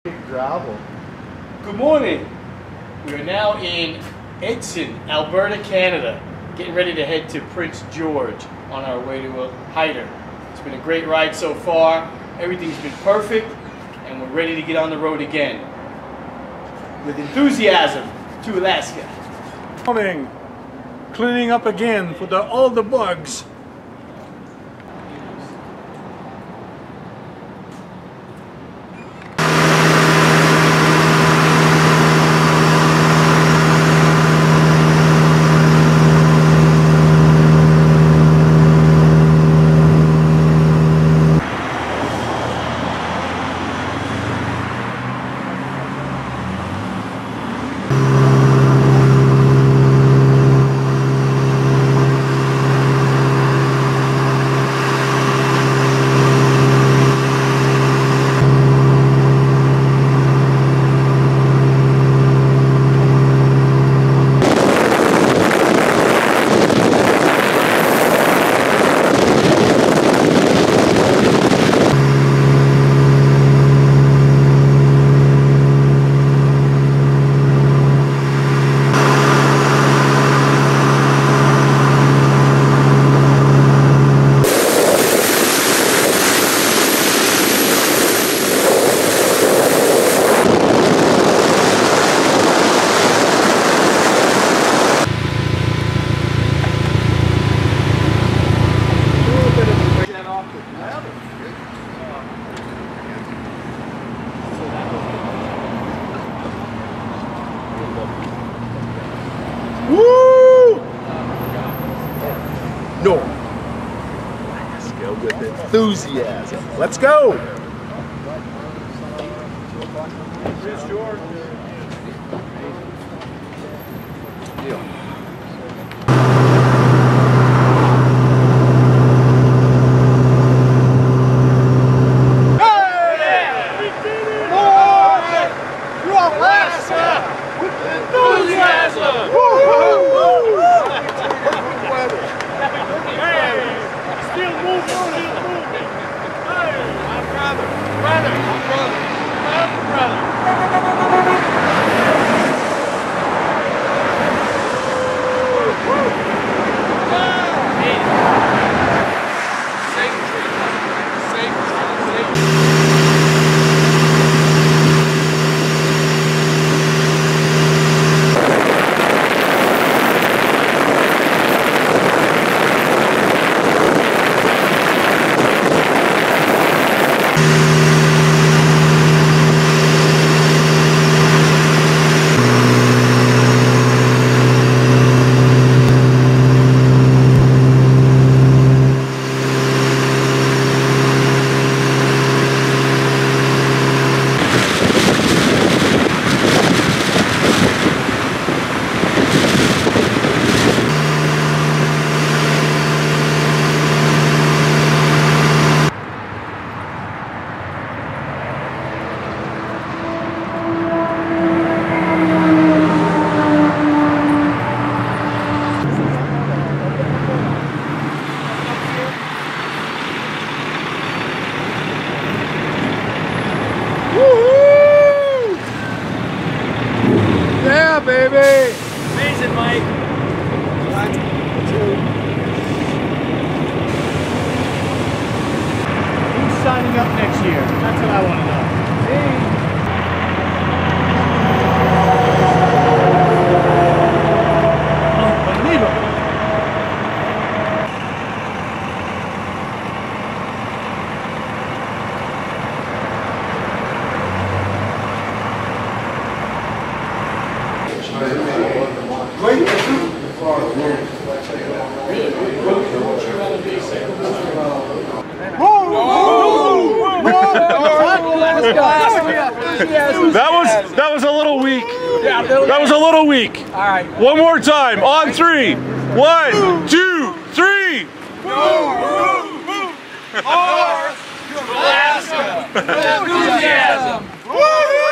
Gravel. Good morning. We are now in Edson, Alberta, Canada, getting ready to head to Prince George on our way to a hider. It's been a great ride so far. Everything's been perfect, and we're ready to get on the road again with enthusiasm to Alaska. Morning. Cleaning up again for all the bugs. Woo! North Alaska with enthusiasm. Let's go! Prince George. Yeah, baby! Amazing, Mike. 1, 2. Who's signing up next year? That's what I want to know. Unbelievable. That was a little weak. That was a little weak. All right. One more time. On 3. 1, 2, 3. Alaska! Enthusiasm!